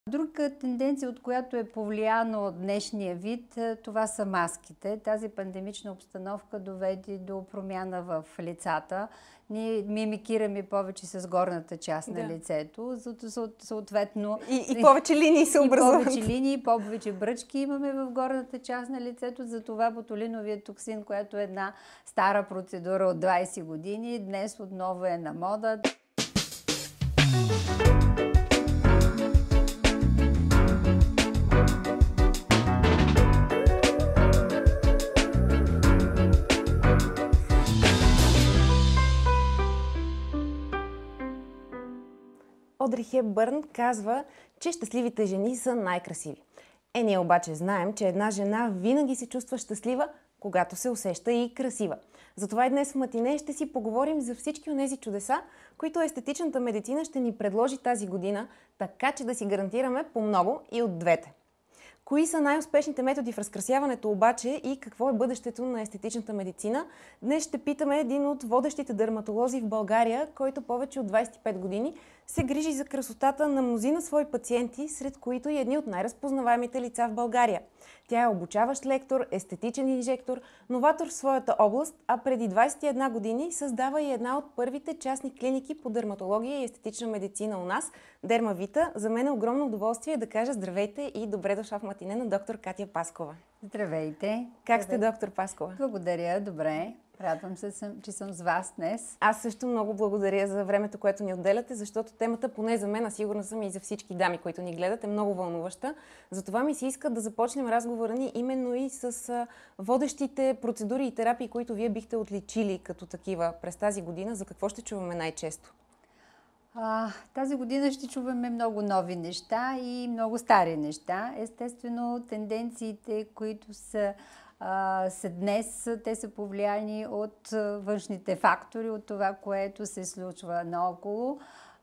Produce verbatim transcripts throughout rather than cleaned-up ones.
Друга тенденция, от която е повлияно от днешния вид, това са маските. Тази пандемична обстановка доведе до промяна в лицата. Ние мимикираме повече с горната част да. на лицето, съответно... И, и повече линии се образуват. И повече линии, повече бръчки имаме в горната част на лицето. Затова ботулиновият токсин, която е една стара процедура от двайсет години, днес отново е на мода. Одри Хепбърн казва, че щастливите жени са най-красиви. Е, ние обаче знаем, че една жена винаги се чувства щастлива, когато се усеща и красива. Затова и днес в Матине ще си поговорим за всички онези чудеса, които естетичната медицина ще ни предложи тази година, така че да си гарантираме по много и от двете. Кои са най-успешните методи в разкрасяването обаче и какво е бъдещето на естетичната медицина? Днес ще питаме един от водещите дерматолози в България, който повече от двайсет и пет години се грижи за красотата на мнозина свои пациенти, сред които и едни от най-разпознаваемите лица в България. Тя е обучаващ лектор, естетичен инжектор, новатор в своята област, а преди двайсет и една години създава и една от първите частни клиники по дерматология и естетична медицина у нас, Дермавита. За мен е огромно удоволствие да кажа здравейте и добре дошла в Матине на доктор Катя Паскова. Здравейте! Как сте, доктор Паскова? Благодаря, добре. Радвам се, че съм с вас днес. Аз също много благодаря за времето, което ни отделяте, защото темата, поне за мен, а сигурна съм и за всички дами, които ни гледат, е много вълнуваща. Затова ми се иска да започнем разговора ни именно и с водещите процедури и терапии, които вие бихте отличили като такива през тази година. За какво ще чуваме най-често? А, тази година ще чуваме много нови неща и много стари неща. Естествено, тенденциите, които са са днес, те са повлияни от външните фактори, от това, което се случва наоколо.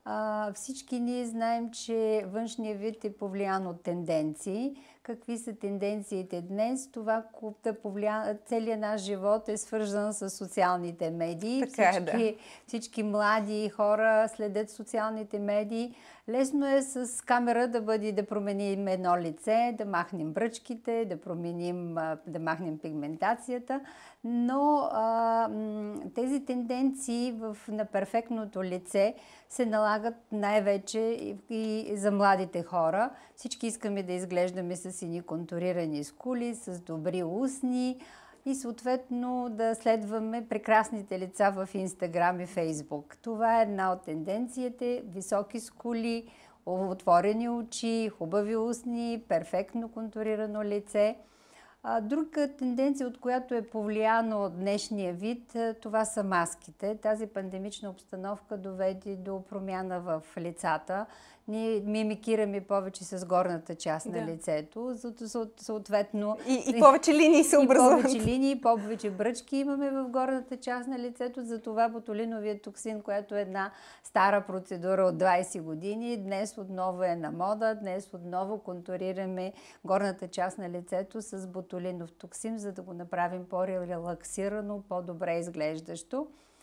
Всички ние знаем, че външният вид е повлиян от тенденции. Какви са тенденциите днес? Това, което повлия... целият наш живот е свързан с социалните медии. Така всички, е, да. всички млади хора следят социалните медии. Лесно е с камера да бъде да променим едно лице, да махнем бръчките, да променим, да махнем пигментацията, но а, тези тенденции в, на перфектното лице се налагат най-вече и, и за младите хора. Всички искаме да изглеждаме с едни контурирани скули, с добри устни и съответно да следваме прекрасните лица в Инстаграм и Фейсбук. Това е една от тенденциите. Високи скули, отворени очи, хубави устни, перфектно контурирано лице. Друга тенденция, от която е повлияно от днешния вид, това са маските. Тази пандемична обстановка доведе до промяна в лицата. Ние мимикираме повече с горната част да. на лицето, съответно... И, и повече линии се образуват. И повече линии, повече бръчки имаме в горната част на лицето. Затова ботулиновият токсин, която е една стара процедура от двайсет години, днес отново е на мода. Днес отново контурираме горната част на лицето с ботулинов токсин, за да го направим по-релаксирано, по-добре изглеждащо.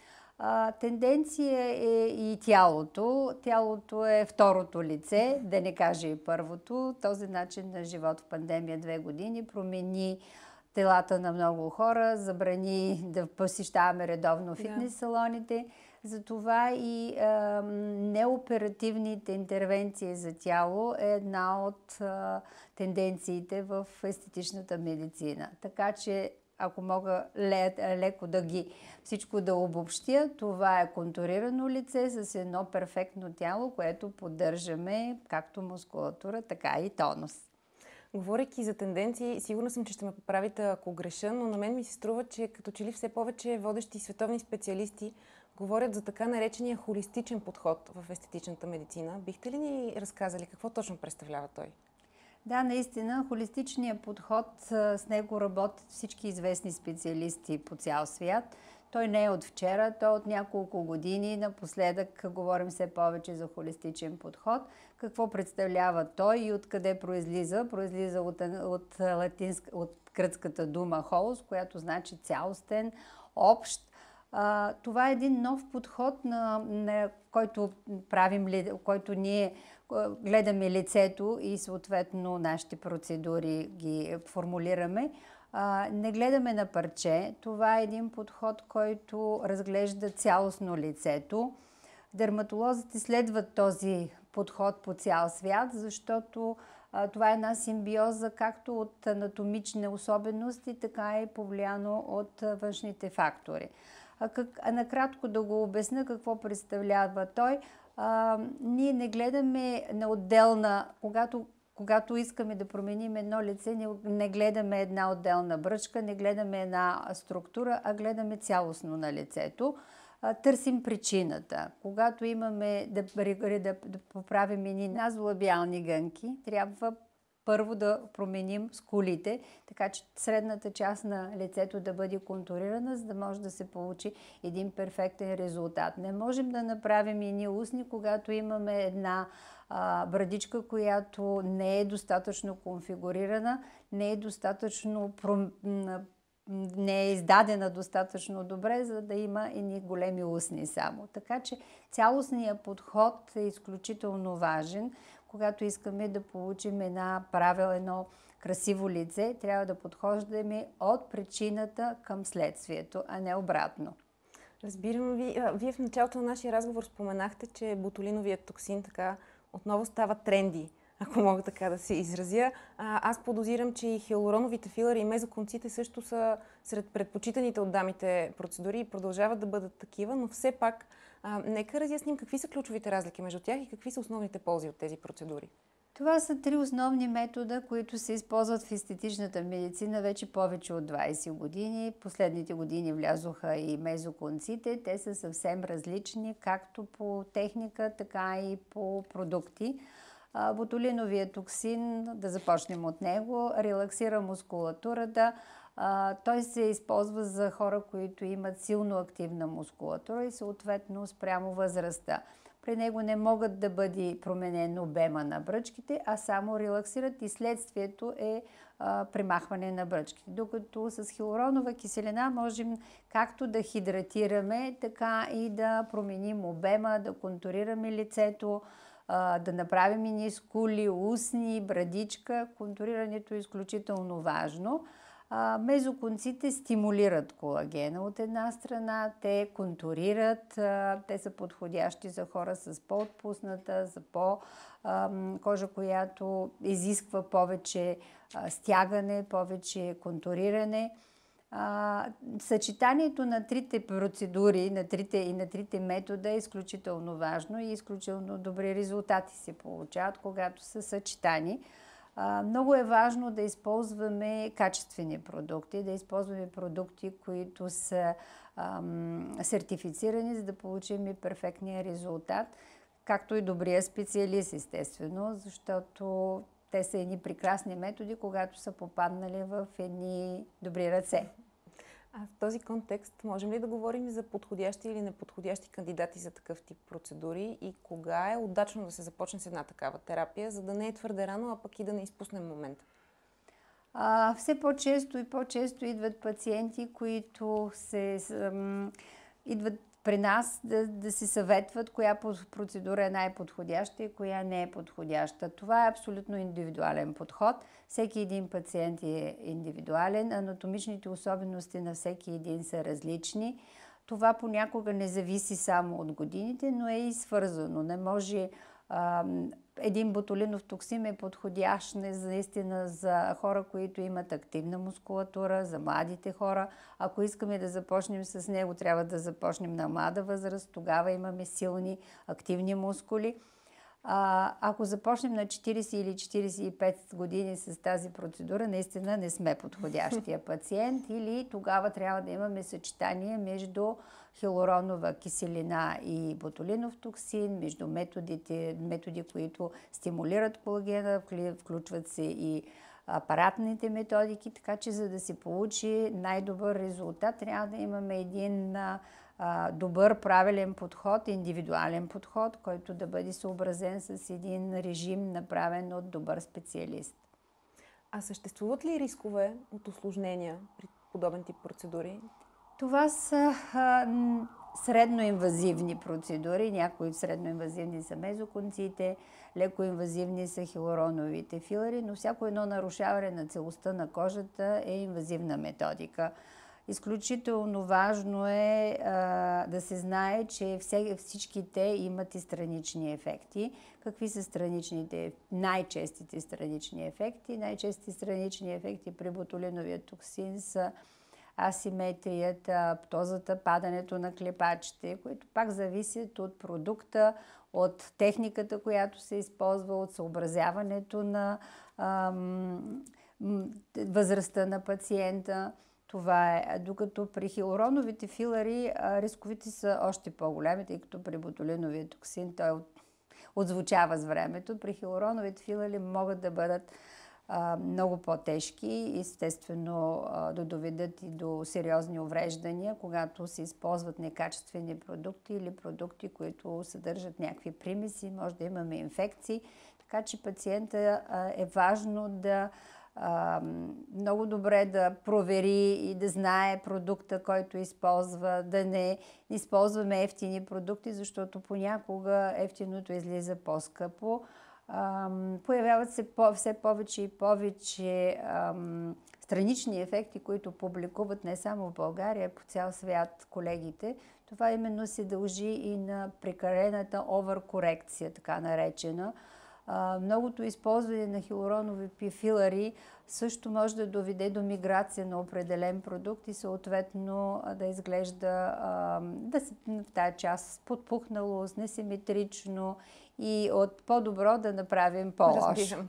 А, тенденция е и тялото. Тялото е второто лице, да не кажа и първото. Този начин на живот в пандемия две години промени телата на много хора, забрани да посещаваме редовно фитнес салоните. Затова и а, неоперативните интервенции за тяло е една от а, тенденциите в естетичната медицина. Така че ако мога леко да ги всичко да обобщя, това е контурирано лице с едно перфектно тяло, което поддържаме както мускулатура, така и тонус. Говорейки за тенденции, сигурна съм, че ще ме поправите, ако греша, но на мен ми се струва, че като че ли все повече водещи световни специалисти говорят за така наречения холистичен подход в естетичната медицина. Бихте ли ни разказали какво точно представлява той? Да, наистина, холистичният подход, с него работят всички известни специалисти по цял свят. Той не е от вчера, той е от няколко години. Напоследък говорим все повече за холистичен подход. Какво представлява той и откъде произлиза? Произлиза от, от, латинск, от гръцката дума холос, която значи цялостен, общ. А, това е един нов подход, на, на който правим, който ние гледаме лицето и съответно нашите процедури ги формулираме. Не гледаме на парче. Това е един подход, който разглежда цялостно лицето. Дерматолозите следват този подход по цял свят, защото а, това е една симбиоза както от анатомични особености, така и повлияно от а, външните фактори. А, как, а накратко да го обясня какво представлява той. А, ние не гледаме на отделна, когато Когато искаме да променим едно лице, не, не гледаме една отделна бръчка, не гледаме една структура, а гледаме цялостно на лицето. А, търсим причината. Когато имаме да, да, да поправим едни назолабиални гънки, трябва първо да променим скулите, така че средната част на лицето да бъде контурирана, за да може да се получи един перфектен резултат. Не можем да направим едни устни, когато имаме една а, брадичка, която не е достатъчно конфигурирана, не е достатъчно пром... не е издадена достатъчно добре, за да има едни големи устни само. Така че цялостният подход е изключително важен. Когато искаме да получим една правилно, едно красиво лице, трябва да подхождаме от причината към следствието, а не обратно. Разбирам ви. Вие в началото на нашия разговор споменахте, че ботулиновият токсин така отново става тренди, ако мога така да се изразя. А, аз подозирам, че и хиалуроновите филъри и мезоконците също са сред предпочитаните от дамите процедури и продължават да бъдат такива, но все пак а, нека разясним какви са ключовите разлики между тях и какви са основните ползи от тези процедури. Това са три основни метода, които се използват в естетичната медицина вече повече от двайсет години. Последните години влязоха и мезоконците. Те са съвсем различни, както по техника, така и по продукти. Ботулиновият токсин, да започнем от него, релаксира мускулатурата. Той се използва за хора, които имат силно активна мускулатура и съответно спрямо възрастта. При него не могат да бъде променен обема на бръчките, а само релаксират и следствието е а, примахване на бръчките. Докато с хиалуронова киселина можем както да хидратираме, така и да променим обема, да контурираме лицето, а, да направим и скули, устни, брадичка. Контурирането е изключително важно. А, мезоконците стимулират колагена от една страна, те контурират, а, те са подходящи за хора с по-отпусната, за по, а, кожа, която изисква повече а, стягане, повече контуриране. А, съчетанието на трите процедури на трите, и на трите метода е изключително важно и изключително добри резултати се получават, когато са съчетани. Много е важно да използваме качествени продукти, да използваме продукти, които са ам, сертифицирани, за да получим и перфектния резултат, както и добрия специалист, естествено, защото те са едни прекрасни методи, когато са попаднали в едни добри ръце. А в този контекст можем ли да говорим за подходящи или неподходящи кандидати за такъв тип процедури и кога е удачно да се започне с една такава терапия, за да не е твърде рано, а пък и да не изпуснем момента? А, все по-често и по-често идват пациенти, които се, ам, идват при нас да, да се съветват коя процедура е най-подходяща и коя не е подходяща. Това е абсолютно индивидуален подход. Всеки един пациент е индивидуален, анатомичните особености на всеки един са различни. Това понякога не зависи само от годините, но е и свързано. Не може а, един ботулинов токсин е подходящ наистина за хора, които имат активна мускулатура, за младите хора. Ако искаме да започнем с него, трябва да започнем на млада възраст, тогава имаме силни, активни мускули. А, ако започнем на четирийсет или четирийсет и пет години с тази процедура, наистина не сме подходящия пациент или тогава трябва да имаме съчетание между хиалуронова киселина и ботулинов токсин, между методите, методи, които стимулират колагена, включват се и апаратните методики, така че за да се получи най-добър резултат, трябва да имаме един добър, правилен подход, индивидуален подход, който да бъде съобразен с един режим, направен от добър специалист. А съществуват ли рискове от усложнения при подобен тип процедури? Това са а, средноинвазивни процедури. Някои средноинвазивни са мезоконците, лекоинвазивни са хиалуроновите филари, но всяко едно нарушаване на целостта на кожата е инвазивна методика. Изключително важно е а, да се знае, че все, всички те имат и странични ефекти. Какви са страничните, най-честите странични ефекти? Най-честите странични ефекти при ботулиновия токсин са асиметрията, аптозата, падането на клепачите, които пак зависят от продукта, от техниката, която се използва, от съобразяването на ам, възрастта на пациента. Това е. Докато при хиалуроновите филари рисковите са още по-големи, тъй като при ботулиновия токсин той отзвучава с времето. При хиалуроновите филари могат да бъдат а, много по-тежки и естествено а, да доведат и до сериозни увреждания, когато се използват некачествени продукти или продукти, които съдържат някакви примеси, може да имаме инфекции. Така че пациента а, е важно да Uh, много добре да провери и да знае продукта, който използва, да не използваме ефтини продукти, защото понякога ефтиното излиза по-скъпо. Uh, появяват се по- все повече и повече um, странични ефекти, които публикуват не само в България, а по цял свят колегите. Това именно се дължи и на прекарената оверкорекция, така наречена. Uh, многото използване на хиалуронови филари също може да доведе до миграция на определен продукт и съответно да изглежда uh, да се, в тази част подпухналост, несиметрично и от по-добро да направим по-лошо. Разбирам.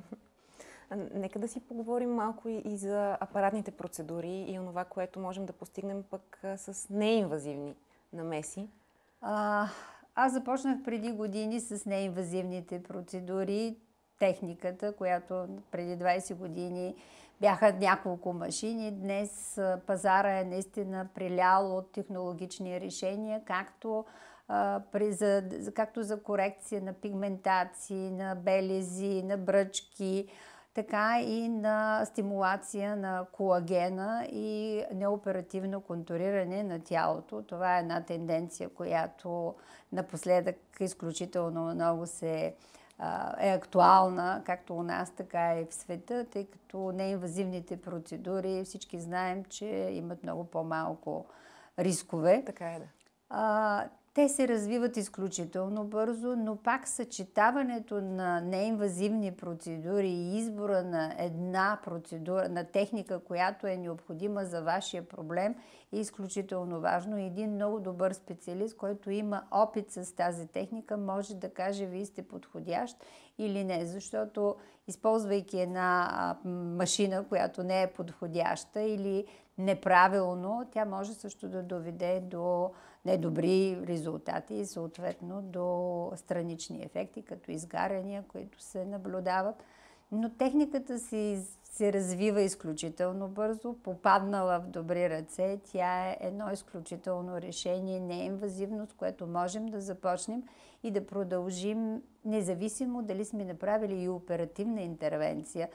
Нека да си поговорим малко и за апаратните процедури и онова, което можем да постигнем пък с неинвазивни намеси. Uh, Аз започнах преди години с неинвазивните процедури, техниката, която преди двайсет години бяха няколко машини. Днес пазара е наистина прилял от технологични решения, както, а, при, за, както за корекция на пигментации, на белези, на бръчки, така и на стимулация на колагена и неоперативно контуриране на тялото. Това е една тенденция, която напоследък изключително много се, а, е актуална, както у нас, така и в света, тъй като неинвазивните процедури всички знаем, че имат много по-малко рискове. Така е, да. А, Те се развиват изключително бързо, но пак съчетаването на неинвазивни процедури и избора на една процедура, на техника, която е необходима за вашия проблем, е изключително важно. Един много добър специалист, който има опит с тази техника, може да каже вие сте подходящ или не, защото използвайки една машина, която не е подходяща или неправилно, тя може също да доведе до недобри резултати и съответно до странични ефекти, като изгаряния, които се наблюдават. Но техниката си се развива изключително бързо, попаднала в добри ръце. Тя е едно изключително решение, неинвазивно, с което можем да започнем и да продължим, независимо дали сме направили и оперативна интервенция.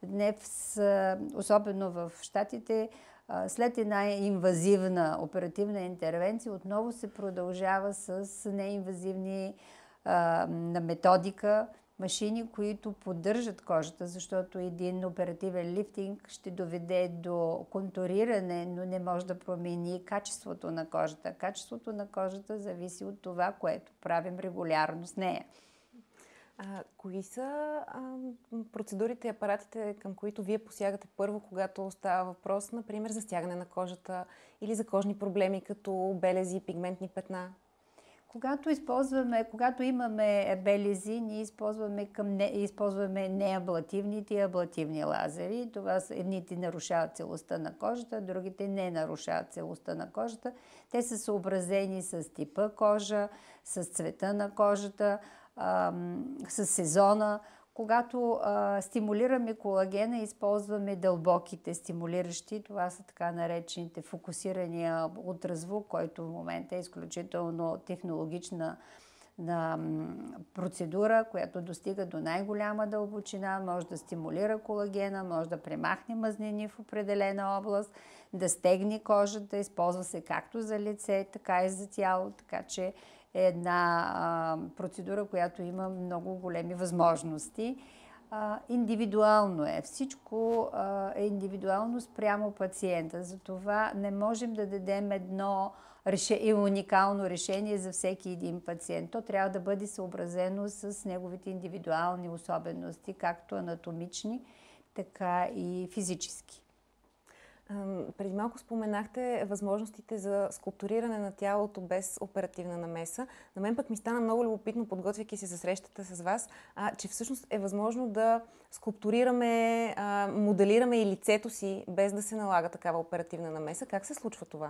Днес, особено в Щатите, след една инвазивна оперативна интервенция, отново се продължава с неинвазивни а, на методика, машини, които поддържат кожата, защото един оперативен лифтинг ще доведе до контуриране, но не може да промени качеството на кожата. Качеството на кожата зависи от това, което правим регулярно с нея. А, кои са а, процедурите и апаратите, към които вие посягате първо, когато става въпрос, например, за стягане на кожата или за кожни проблеми, като белези, пигментни петна? Когато използваме, когато имаме белези, ние използваме, към не, използваме неаблативните и аблативни лазери. Това са, едните нарушават целостта на кожата, другите не нарушават целостта на кожата. Те са съобразени с типа кожа, с цвета на кожата, с сезона. Когато а, стимулираме колагена, използваме дълбоките стимулиращи. Това са така наречените фокусирания ултразвук, който в момента е изключително технологична на процедура, която достига до най-голяма дълбочина, може да стимулира колагена, може да премахне мазнини в определена област, да стегне кожата, използва се както за лице, така и за тяло, така че е една а, процедура, която има много големи възможности. А, индивидуално е. Всичко а, е индивидуално спрямо пациента. Затова не можем да дадем едно реше... уникално решение за всеки един пациент. То трябва да бъде съобразено с неговите индивидуални особености, както анатомични, така и физически. Преди малко споменахте възможностите за скулптуриране на тялото без оперативна намеса. На мен пък ми стана много любопитно, подготвяйки се за срещата с вас, а, че всъщност е възможно да скулптурираме, а, моделираме и лицето си, без да се налага такава оперативна намеса. Как се случва това?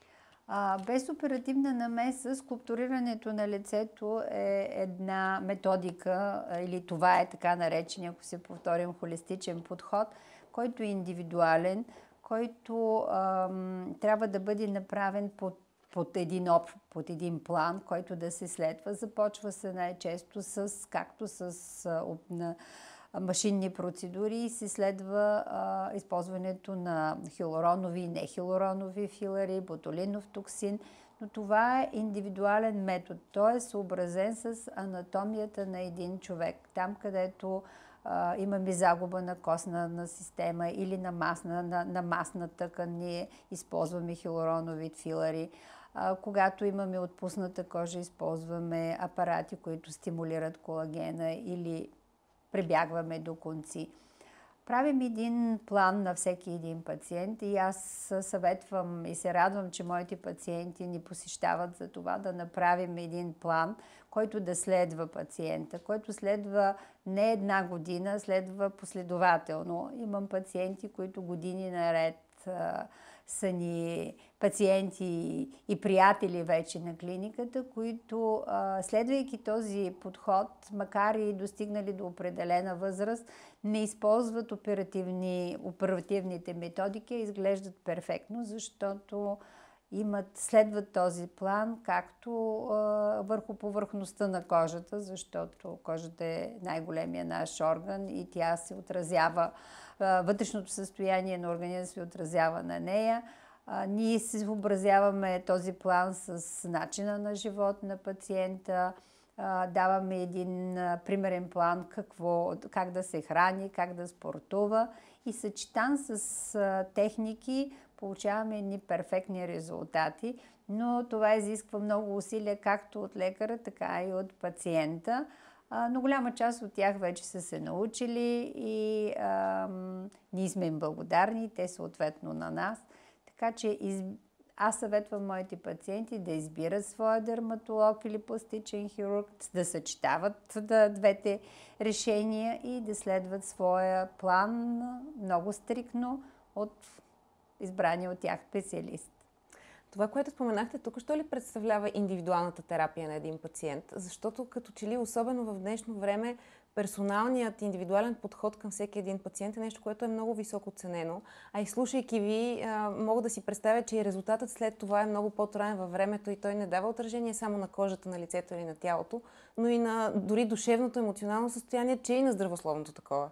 А, без оперативна намеса, скулптурирането на лицето е една методика, или това е така наречен, ако се повторим, холистичен подход, който е индивидуален, който ам, трябва да бъде направен под, под, един об, под един план, който да се следва. Започва се най-често с, както с а, на, машинни процедури и се следва а, използването на хилуронови и нехилуронови филари, ботулинов токсин, но това е индивидуален метод. Той е съобразен с анатомията на един човек. Там, където Uh, имаме загуба на костна система или на масна, на, на масна тъкан, ние използваме хилуронови филари. Uh, когато имаме отпусната кожа, използваме апарати, които стимулират колагена или прибягваме до конци. Правим един план на всеки един пациент и аз съветвам и се радвам, че моите пациенти ни посещават за това да направим един план, който да следва пациента, който следва не една година, следва последователно. Имам пациенти, които години наред а, са ни пациенти и приятели вече на клиниката, които а, следвайки този подход, макар и достигнали до определена възраст, не използват оперативни, оперативните методики, изглеждат перфектно, защото имат, следват този план, както а, върху повърхността на кожата, защото кожата е най-големия наш орган и тя се отразява, а, вътрешното състояние на организма се отразява на нея. А, ние се съобразяваме този план с начина на живот на пациента, а, даваме един а, примерен план какво, как да се храни, как да спортува и съчетан с а, техники, получаваме едни перфектни резултати, но това изисква много усилия както от лекара, така и от пациента. А, но голяма част от тях вече са се научили и а, ние сме им благодарни, те съответно на нас. Така че из... аз съветвам моите пациенти да избират своя дерматолог или пластичен хирург, да съчетават да, двете решения и да следват своя план много стриктно от избрани от тях специалист. Това, което споменахте тук, що ли представлява индивидуалната терапия на един пациент? Защото като че ли, особено в днешно време, персоналният, индивидуален подход към всеки един пациент е нещо, което е много високо ценено. А и слушайки ви, мога да си представя, че и резултатът след това е много по-траен във времето и той не дава отражение само на кожата, на лицето или на тялото, но и на дори душевното, емоционално състояние, че и на здравословното такова.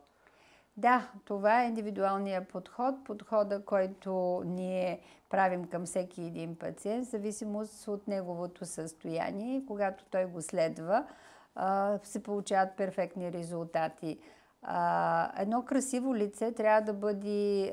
Да, това е индивидуалният подход, подхода, който ние правим към всеки един пациент, в зависимост от неговото състояние и когато той го следва, се получават перфектни резултати. Едно красиво лице трябва да бъде,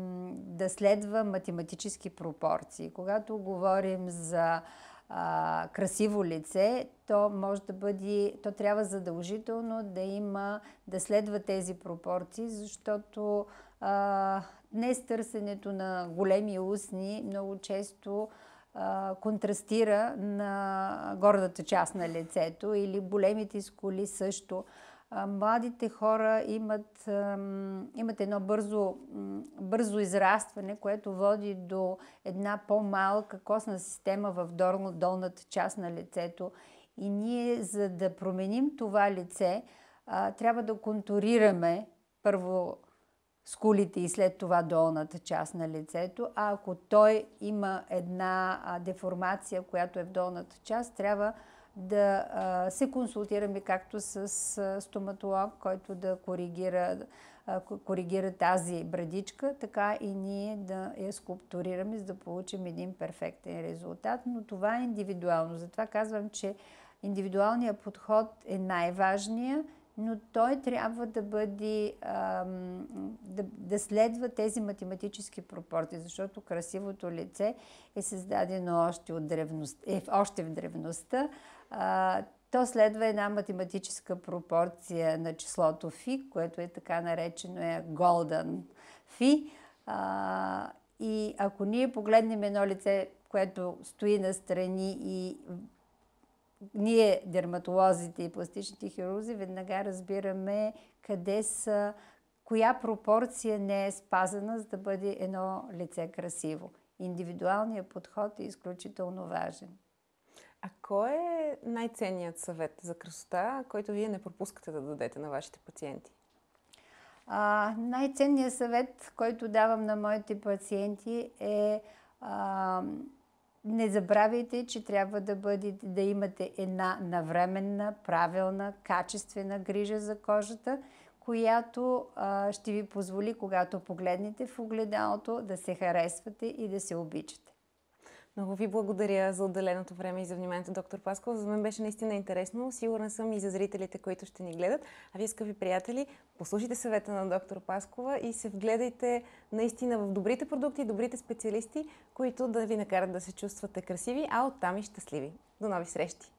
да следва математически пропорции. Когато говорим за а, красиво лице, то може да бъде, то трябва задължително да има, да следва тези пропорции, защото а, днес търсенето на големи устни много често а, контрастира на гордата част на лицето или големите скули също. А, младите хора имат, а, имат едно бързо, бързо израстване, което води до една по-малка костна система в дол, долната част на лицето. И ние, за да променим това лице, а, трябва да контурираме първо скулите и след това долната част на лицето. А ако той има една а, деформация, която е в долната част, трябва да а, се консултираме както с а, стоматолог, който да коригира, а, коригира тази брадичка, така и ние да я скулптурираме, за да получим един перфектен резултат. Но това е индивидуално. Затова казвам, че индивидуалният подход е най-важният, но той трябва да бъде, ам, да, да следва тези математически пропорции, защото красивото лице е създадено още, от древност, е, още в древността. А, то следва една математическа пропорция на числото фи, което е така наречено е Golden фи. А, и ако ние погледнем едно лице, което стои настрани и ние, дерматолозите и пластичните хирурзи, веднага разбираме къде са, коя пропорция не е спазена, за да бъде едно лице красиво. Индивидуалният подход е изключително важен. А кой е най-ценният съвет за красота, който вие не пропускате да дадете на вашите пациенти? А, най-ценният съвет, който давам на моите пациенти е а, не забравяйте, че трябва да, бъдете, да имате една навременна, правилна, качествена грижа за кожата, която а, ще ви позволи, когато погледнете в огледалото, да се харесвате и да се обичате. Много ви благодаря за отделеното време и за вниманието, доктор Паскова. За мен беше наистина интересно. Сигурна съм и за зрителите, които ще ни гледат. А вие, скъпи приятели, послушайте съвета на доктор Паскова и се вгледайте наистина в добрите продукти, добрите специалисти, които да ви накарат да се чувствате красиви, а оттам и щастливи. До нови срещи!